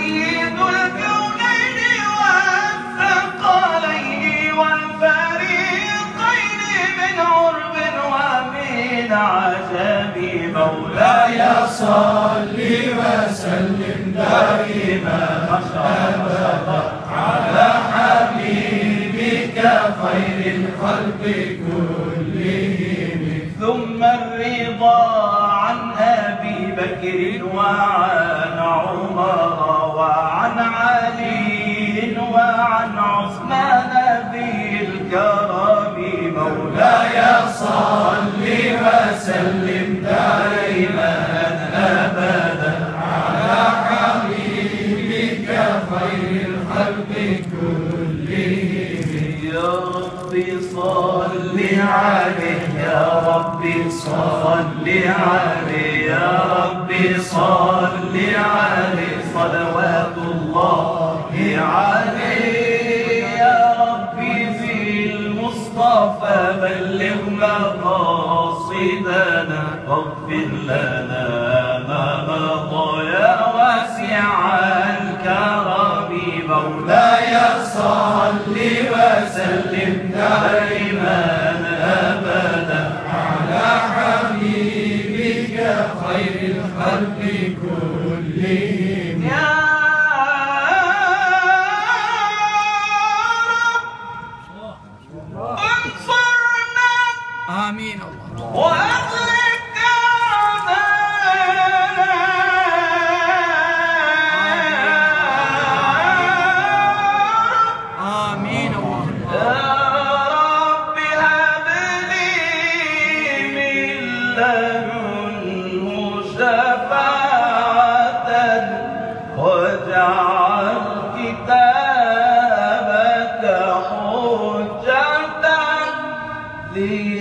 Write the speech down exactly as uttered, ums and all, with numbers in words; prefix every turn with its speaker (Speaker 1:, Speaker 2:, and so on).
Speaker 1: سيد الكونين والثقلين والفريقين من عرب ومن عجم مولاي
Speaker 2: صل وسلم دائما أبدا على حبيبك خير الخلق كلهم.
Speaker 1: ثم الرضا عن أبي بكر وعن عمر وعن علي وعن عثمان ذي الكرم مولاي
Speaker 2: صل وسلم دائما أبدا على حبيبك خير الخلق كلهم.
Speaker 1: يا ربي صل عليه يا ربي صل عليه يا ربي صل عليه صلوات الله عليه. يا ربي في المصطفى بلغ مقاصدنا واغفر لنا ما مضى يا واسع الكرم مولاي
Speaker 2: صل وسلم دائما أبدا على حبيبك خير الخلق كلهم.
Speaker 1: يا رب انصرنا
Speaker 3: آمين الله
Speaker 1: وأغلق أعداءنا.
Speaker 3: آمين الله
Speaker 1: يا رب هب لي من لدنه شفاعة واجعل كتابك حجة لي